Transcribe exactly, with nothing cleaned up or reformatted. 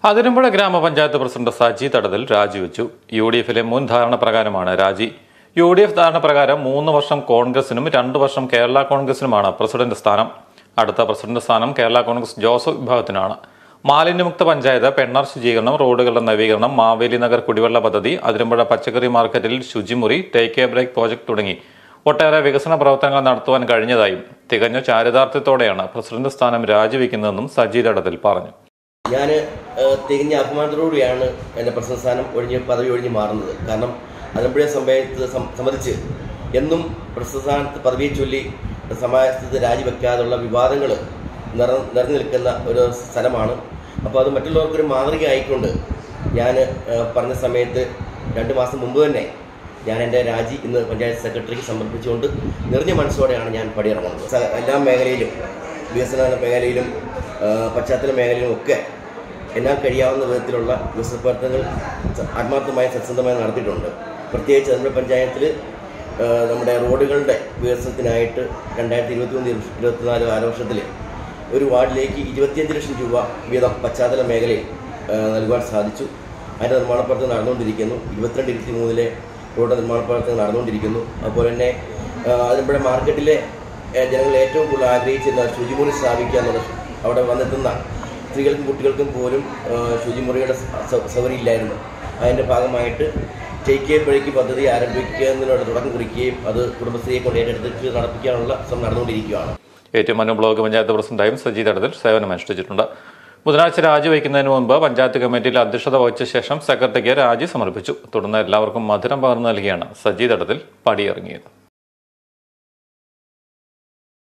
അതിരമ്പുഴ ഗ്രാമപഞ്ചായത്ത് പ്രസിഡന്റ് സജി തടത്തിൽ രാജിവെച്ചു. യു ഡി എഫിലെ മുൻ ധാരണ പ്രകാരമാണ് രാജി. യു ഡി എഫ് ധാരണ പ്രകാരം മൂന്ന് വർഷം കോൺഗ്രസിനും രണ്ടു വർഷം കേരള കോൺഗ്രസിനുമാണ് പ്രസിഡന്റ് സ്ഥാനം. അടുത്ത പ്രസിഡന്റ് സ്ഥാനം കേരള കോൺഗ്രസ് ജോസഫ് വിഭാഗത്തിനാണ്. മാലിന്യമുക്ത പഞ്ചായത്ത്, പെണ്ണാർ ശുചീകരണം, റോഡുകളുടെ നവീകരണം, മാവേലി നഗർ കുടിവെള്ള പദ്ധതി, അതിരമ്പുഴ പച്ചക്കറി മാർക്കറ്റിൽ ശുചിമുറി, ടേക്ക് എ ബ്രേക്ക് പ്രോജക്ട് തുടങ്ങി ഒട്ടേറെ വികസന പ്രവർത്തനങ്ങൾ നടത്തുവാൻ കഴിഞ്ഞതായും തികഞ്ഞ ചാരിതാർത്ഥ്യത്തോടെയാണ് പ്രസിഡന്റ് സ്ഥാനം രാജിവെക്കുന്നതെന്നും സജി തടത്തിൽ പറഞ്ഞു. ഞാൻ തികഞ്ഞ അഭിമാനത്തോടുകൂടിയാണ് എൻ്റെ പ്രസിഡന്റ് സ്ഥാനം ഒഴിഞ്ഞ് പദവി ഒഴിഞ്ഞ് മാറുന്നത്. കാരണം അതിരമ്പുഴ സംഭവത്തെ സംബന്ധിച്ച് എന്നും പ്രസിഡന്റ് സ്ഥാനത്ത് പദവിയെ ചൊല്ലി സമാജത്തിൽ രാജിവെക്കാതുള്ള വിവാദങ്ങൾ നിറ നിറഞ്ഞു നിൽക്കുന്ന ഒരു സ്ഥലമാണ്. അപ്പോൾ അത് മറ്റുള്ളവർക്കൊരു മാതൃക ആയിക്കൊണ്ട് ഞാൻ പറഞ്ഞ സമയത്ത് രണ്ട് മാസം മുമ്പ് തന്നെ ഞാൻ എൻ്റെ രാജി ഇന്ന് പഞ്ചായത്ത് സെക്രട്ടറിക്ക് സമർപ്പിച്ചുകൊണ്ട് നിറഞ്ഞ മനസ്സോടെയാണ് ഞാൻ പടിയിറങ്ങുന്നത്. എല്ലാ മേഖലയിലും, വികസന മേഖലയിലും പശ്ചാത്തല മേഖലയിലും ഒക്കെ എന്നാൽ കഴിയാവുന്ന വിധത്തിലുള്ള വികസന പ്രവർത്തനങ്ങൾ ആത്മാർത്ഥമായി സത്യസന്ധമായി നടത്തിയിട്ടുണ്ട്. പ്രത്യേകിച്ച് നമ്മുടെ പഞ്ചായത്തിൽ നമ്മുടെ റോഡുകളുടെ വികസനത്തിനായിട്ട് രണ്ടായിരത്തി ഇരുപത്തി മൂന്ന് ഇരുപത്തിനാല് കാലവർഷത്തിൽ ഒരു വാർഡിലേക്ക് ഇരുപത്തിയഞ്ച് ലക്ഷം രൂപ വീതം പശ്ചാത്തല മേഖലയിൽ നൽകുവാൻ സാധിച്ചു. അതിൻ്റെ നിർമ്മാണ പ്രവർത്തനം നടന്നുകൊണ്ടിരിക്കുന്നു. ഇരുപത്തിരണ്ട് ഇരുപത്തി മൂന്നിലെ റോഡ് നിർമ്മാണ പ്രവർത്തനം നടന്നുകൊണ്ടിരിക്കുന്നു. അതുപോലെ തന്നെ അതിരമ്പുഴ മാർക്കറ്റിലെ ജനങ്ങൾ ഏറ്റവും കൂടുതൽ ആഗ്രഹിച്ചിരുന്ന ശുചിമുറി സ്ഥാപിക്കുക എന്നുള്ളത്, അവിടെ വന്നെത്തുന്ന സ്ത്രീകൾക്കും കുട്ടികൾക്കും പോലും ശുചിമുറിയുടെ സൗകര്യം ഇല്ലായിരുന്നു. അതിൻ്റെ ഭാഗമായിട്ട് ടേക്ക് എ ബ്രേക്ക് പദ്ധതി ആരംഭിക്കുന്നതിനുള്ള തുടക്കം കുറിക്കുകയും അത് കുടുംബശ്രീയെ കൊണ്ട് ഏറ്റെടുത്തിട്ട് നടപ്പിക്കാനുള്ള ശ്രമം നടന്നുകൊണ്ടിരിക്കുകയാണ്. ഏറ്റുമാനൂർ ബ്ലോക്ക് പഞ്ചായത്ത് പ്രസിഡന്റായും സജി തടത്തിൽ സേവനമനുഷ്ഠിച്ചിട്ടുണ്ട്. ബുധനാഴ്ച രാജിവെക്കുന്നതിന് മുമ്പ് പഞ്ചായത്ത് കമ്മിറ്റിയിൽ അധ്യക്ഷത വഹിച്ച ശേഷം സെക്രട്ടറിക്ക് രാജി സമർപ്പിച്ചു. തുടർന്ന് എല്ലാവർക്കും മധുരം പകർന്നു നൽകിയാണ് സജി തടത്തിൽ പടിയിറങ്ങിയത്.